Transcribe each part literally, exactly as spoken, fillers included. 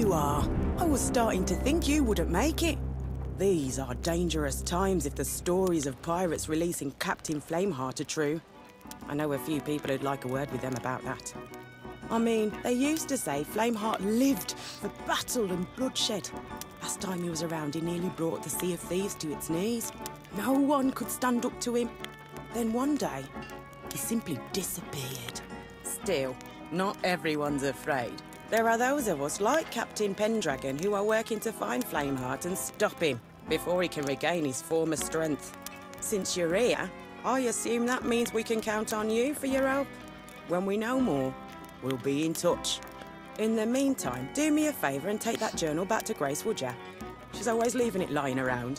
you are. I was starting to think you wouldn't make it. These are dangerous times if the stories of pirates releasing Captain Flameheart are true. I know a few people who'd like a word with them about that. I mean, they used to say Flameheart lived for battle and bloodshed. Last time he was around, he nearly brought the Sea of Thieves to its knees. No one could stand up to him. Then one day, he simply disappeared. Still, not everyone's afraid. There are those of us like Captain Pendragon who are working to find Flameheart and stop him before he can regain his former strength. Since you're here, I assume that means we can count on you for your help. When we know more, we'll be in touch. In the meantime, do me a favour and take that journal back to Grace, would ya? She's always leaving it lying around.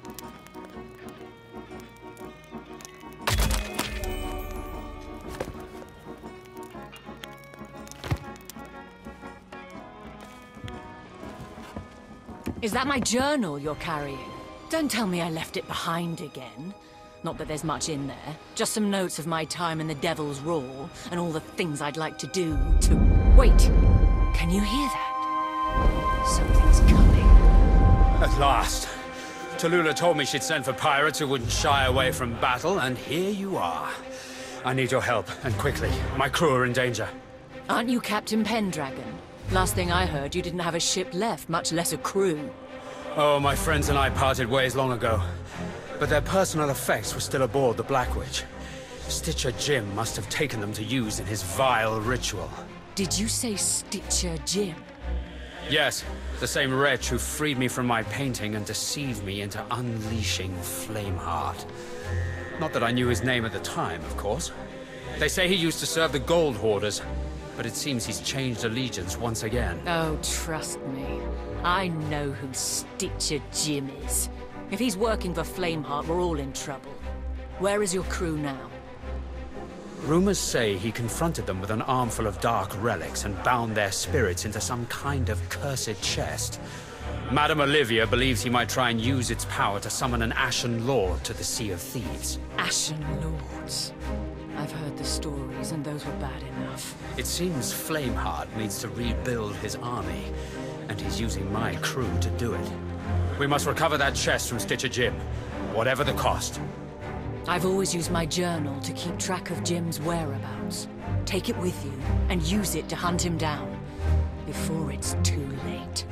Is that my journal you're carrying? Don't tell me I left it behind again. Not that there's much in there. Just some notes of my time in the Devil's Roar, and all the things I'd like to do to... Wait! Can you hear that? Something's coming. At last. Tallulah told me she'd send for pirates who wouldn't shy away from battle, and here you are. I need your help, and quickly. My crew are in danger. Aren't you Captain Pendragon? Last thing I heard, you didn't have a ship left, much less a crew. Oh, my friends and I parted ways long ago. But their personal effects were still aboard the Black Witch. Stitcher Jim must have taken them to use in his vile ritual. Did you say Stitcher Jim? Yes, the same wretch who freed me from my painting and deceived me into unleashing Flameheart. Not that I knew his name at the time, of course. They say he used to serve the Gold Hoarders, but it seems he's changed allegiance once again. Oh, trust me. I know who Stitcher Jim is. If he's working for Flameheart, we're all in trouble. Where is your crew now? Rumors say he confronted them with an armful of dark relics and bound their spirits into some kind of cursed chest. Madame Olivia believes he might try and use its power to summon an Ashen Lord to the Sea of Thieves. Ashen Lords. I've heard the stories, and those were bad enough. It seems Flameheart needs to rebuild his army, and he's using my crew to do it. We must recover that chest from Stitcher Jim, whatever the cost. I've always used my journal to keep track of Jim's whereabouts. Take it with you, and use it to hunt him down, before it's too late.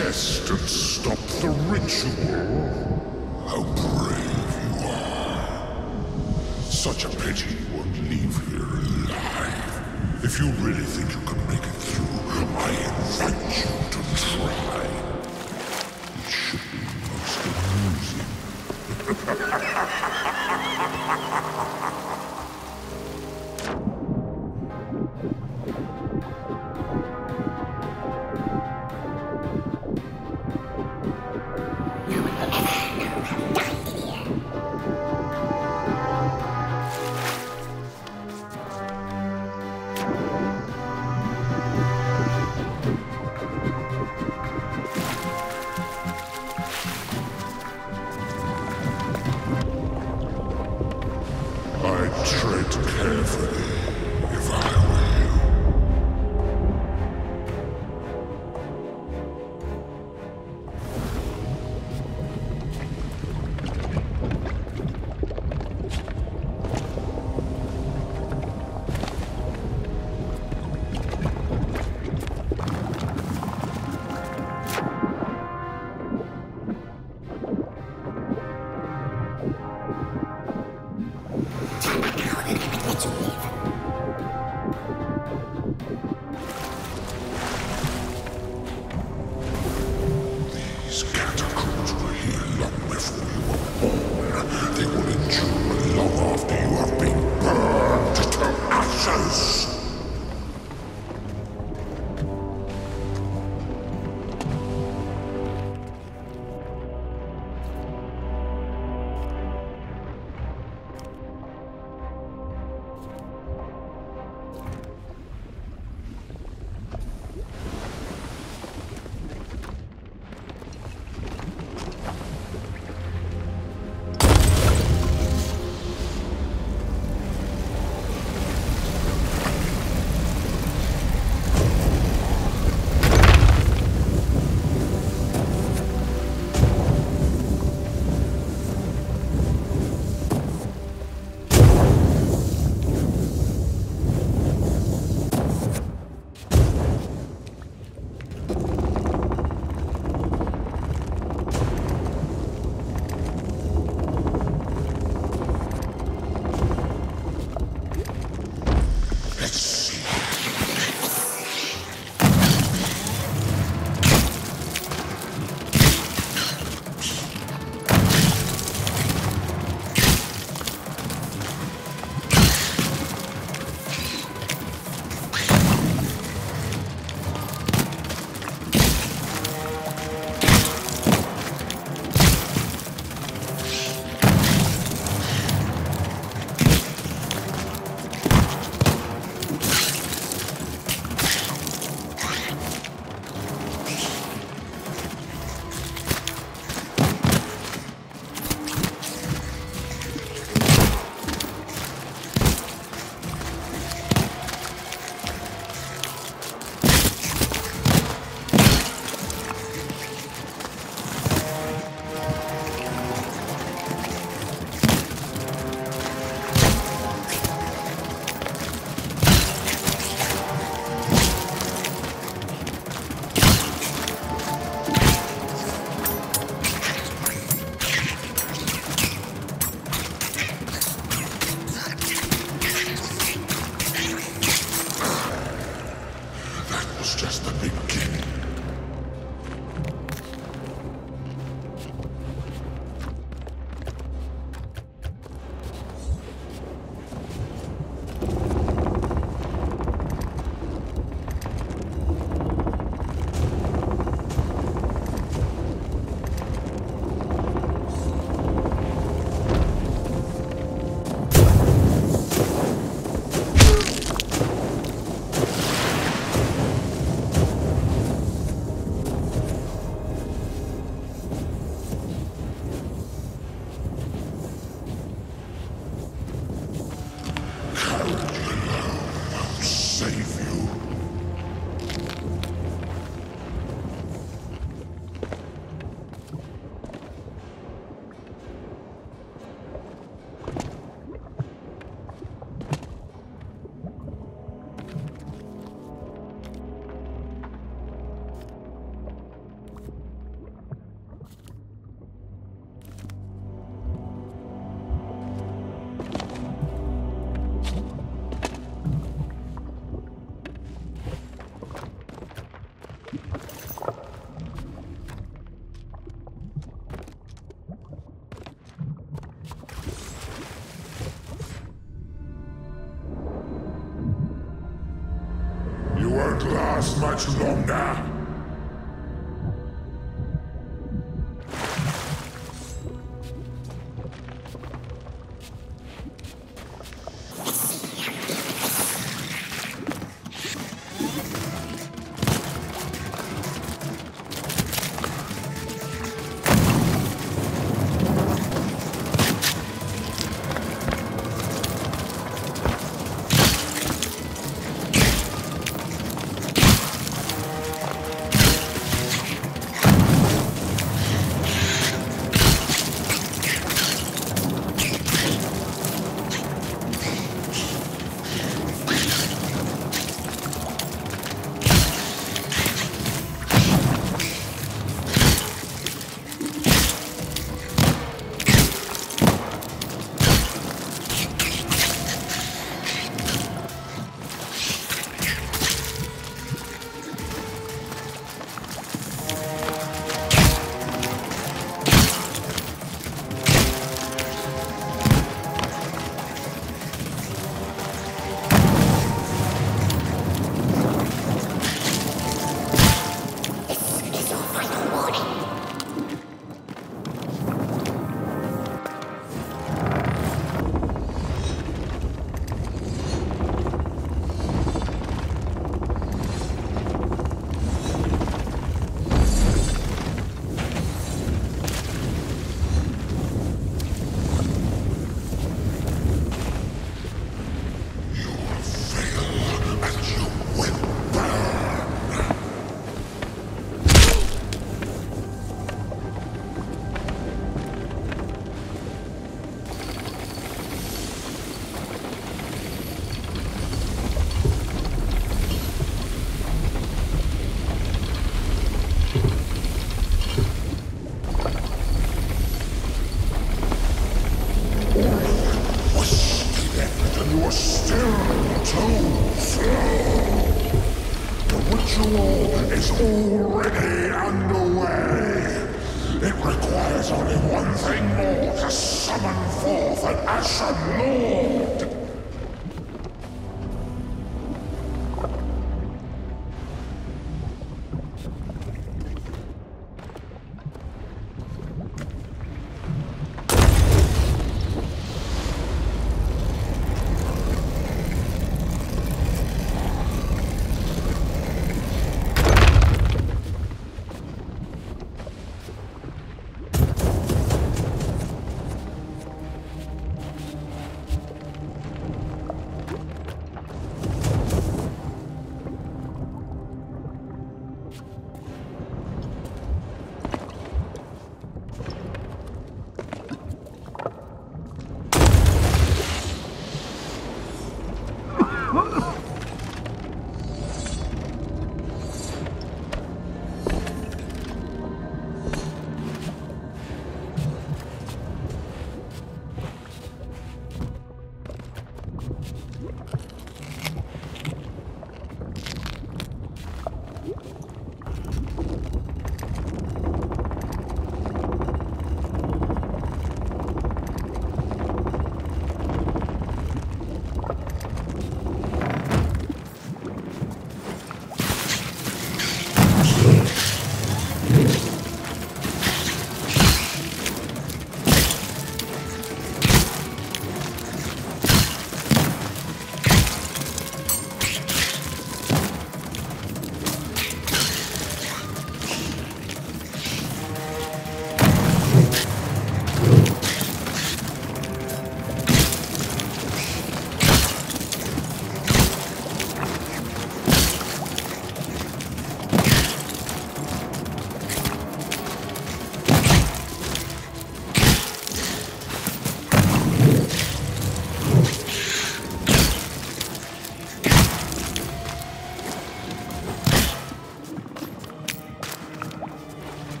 chest and stop the ritual? How brave you are. Such a pity you won't leave here alive. If you really think you can make it through, I invite you to try. It should be most amusing. last much longer. Already underway. It requires only one thing more to summon forth an Ashen Lord.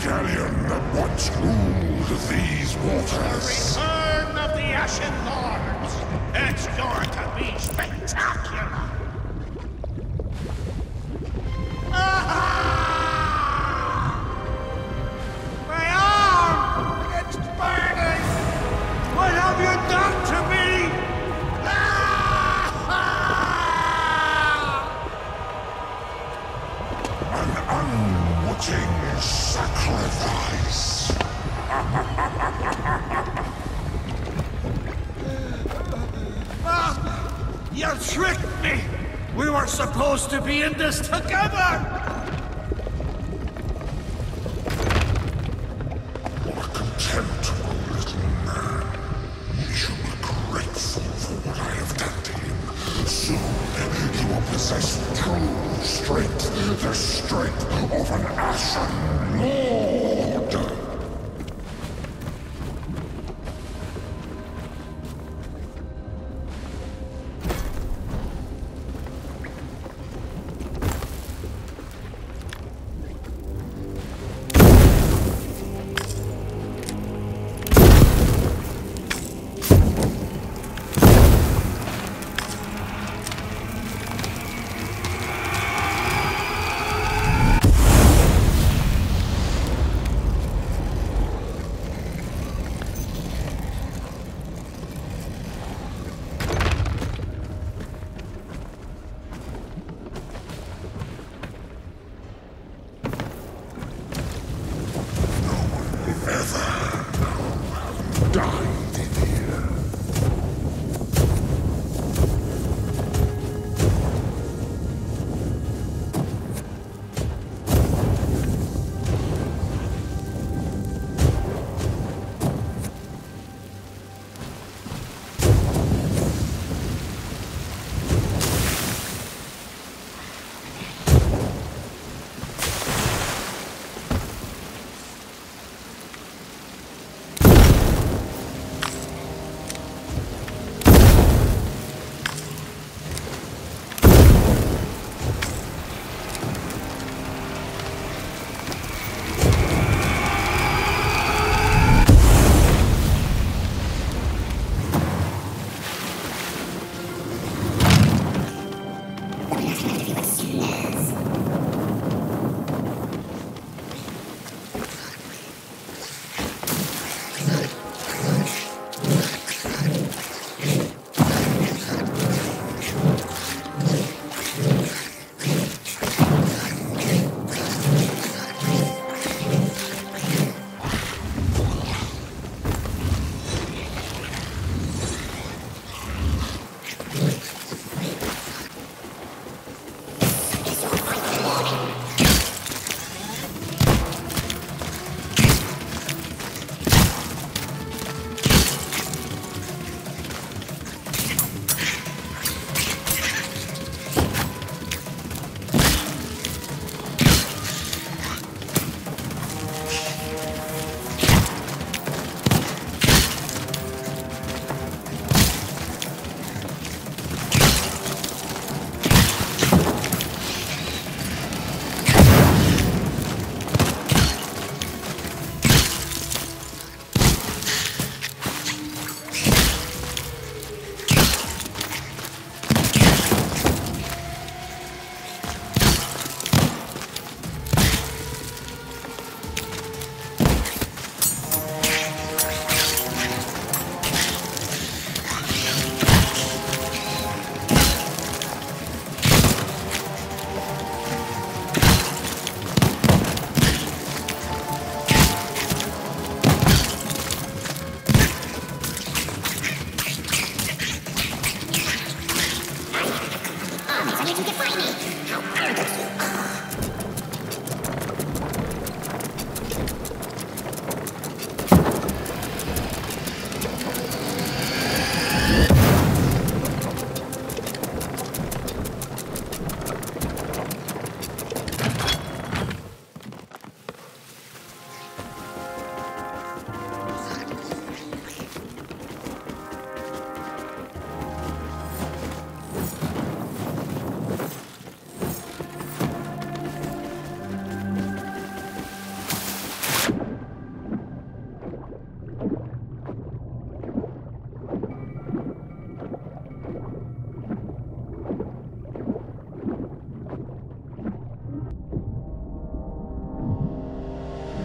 galleon that once ruled these waters. Return of the Ashen Lords! It's going to be spectacular! Ah! My arm! It's burning! What have you done to me? Ah! An unwitting sacrifice. Ah! You tricked me! We were supposed to be in this together! What a contemptible little man. He should be grateful for what I have done to him. Soon he will possess true strength, the strength of an Ashen Lord.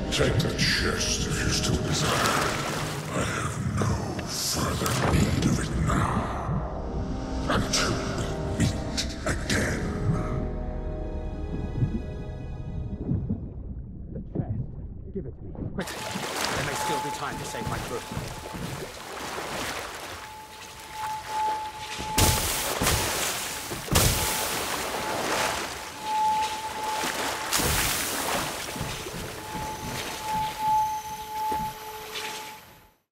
Take the chest if you still desire. I have no further need of it now. Until we meet again. The chest. Give it to me. Quickly. There may still be time to save my crew.